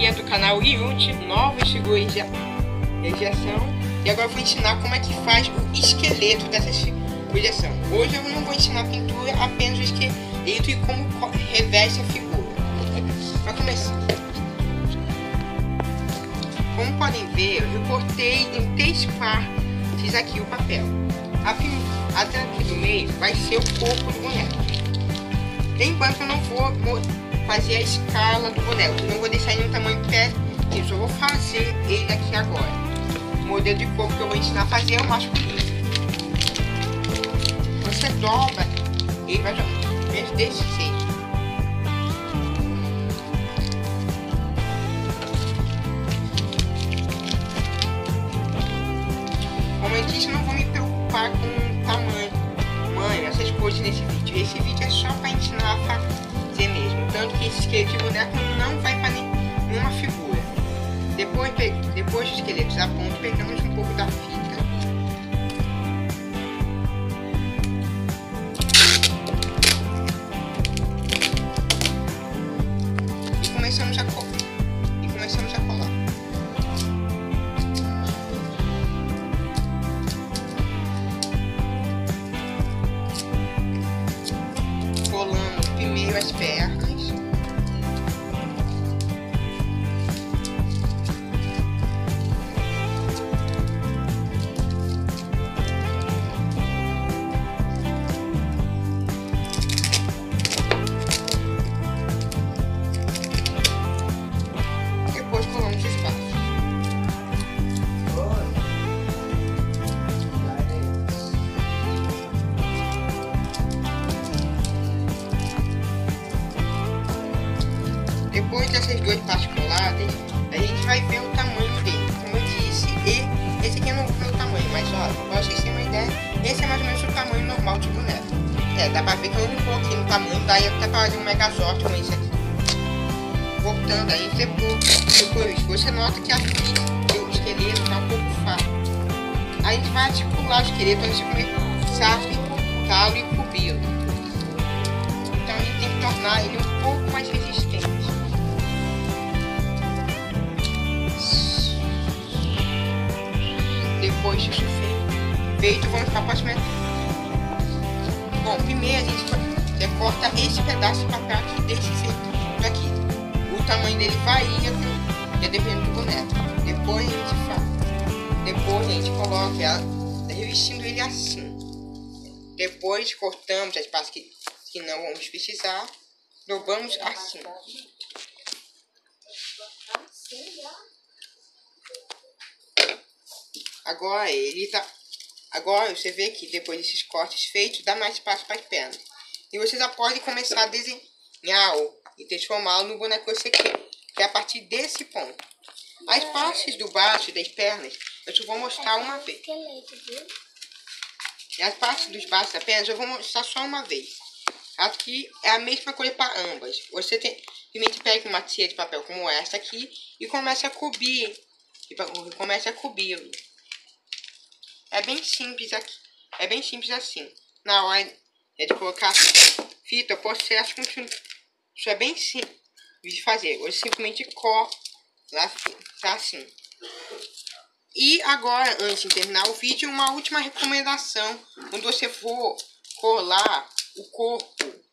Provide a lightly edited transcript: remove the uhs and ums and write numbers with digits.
aqui é do canal Yunti, novos figuras de injeção. E agora eu vou ensinar como é que faz o esqueleto dessa injeção. Hoje eu não vou ensinar a pintura, apenas o esqueleto e como reveste a figura. Para começar, como podem ver, eu recortei em 3 partes aqui o papel. A daqui do meio vai ser o corpo do boneco. Enquanto eu não vou fazer a escala do boneco, não vou deixar ele no tamanho pé, eu só vou fazer ele aqui agora. O modelo de corpo que eu vou ensinar a fazer é o masculino. Você dobra, ele vai jogar desse jeito. Como eu disse, não vou me preocupar com tamanho, essas coisas nesse vídeo. Esse vídeo é só para ensinar a fazer mesmo. Tanto que esse esqueleto de boneco não vai para nenhuma figura. Depois dos esqueletos a ponto, pegamos um pouco da fita. E começamos a colar. Colando primeiro as pernas. Depois colamos os braços. Depois dessas 2 partes coladas, a gente vai ver o tamanho dele. Como eu disse, esse aqui não é o meu tamanho, mas ó, pra vocês terem uma ideia, esse é mais ou menos o tamanho normal de boneco. Dá pra ver que eu não coloquei no tamanho, daí até para fazer um megazord com esse aqui. Voltando aí, depois você nota que o esqueleto tá um pouco fraco. Aí a gente vai articular o esqueleto antes de começar a pintá-lo e cobri-lo. Então a gente tem que tornar ele um pouco mais resistente. Depois disso feito, vamos para a próxima etapa. Bom, primeiro a gente recorta esse pedaço de papel aqui, desse jeito aqui. O tamanho dele varia, dependendo do boneco. Depois a gente coloca ela revestindo ele assim. Depois cortamos as partes que não vamos precisar, dobramos assim. Agora você vê que depois desses cortes feitos, dá mais espaço para as pernas. E você já pode começar a desenhar e transformá-lo no boneco que você quer, que é a partir desse ponto. As partes do baixo das pernas, eu só vou mostrar uma vez. E as partes dos baixos das pernas, eu vou mostrar só uma vez. Aqui é a mesma coisa para ambas. Você primeiro pega uma tia de papel como essa aqui e começa a cobrir. É bem simples aqui. É bem simples assim. Na hora de colocar fita, o processo isso é bem simples de fazer. Você simplesmente cola assim. E agora, antes de terminar o vídeo, uma última recomendação. Quando você for colar o corpo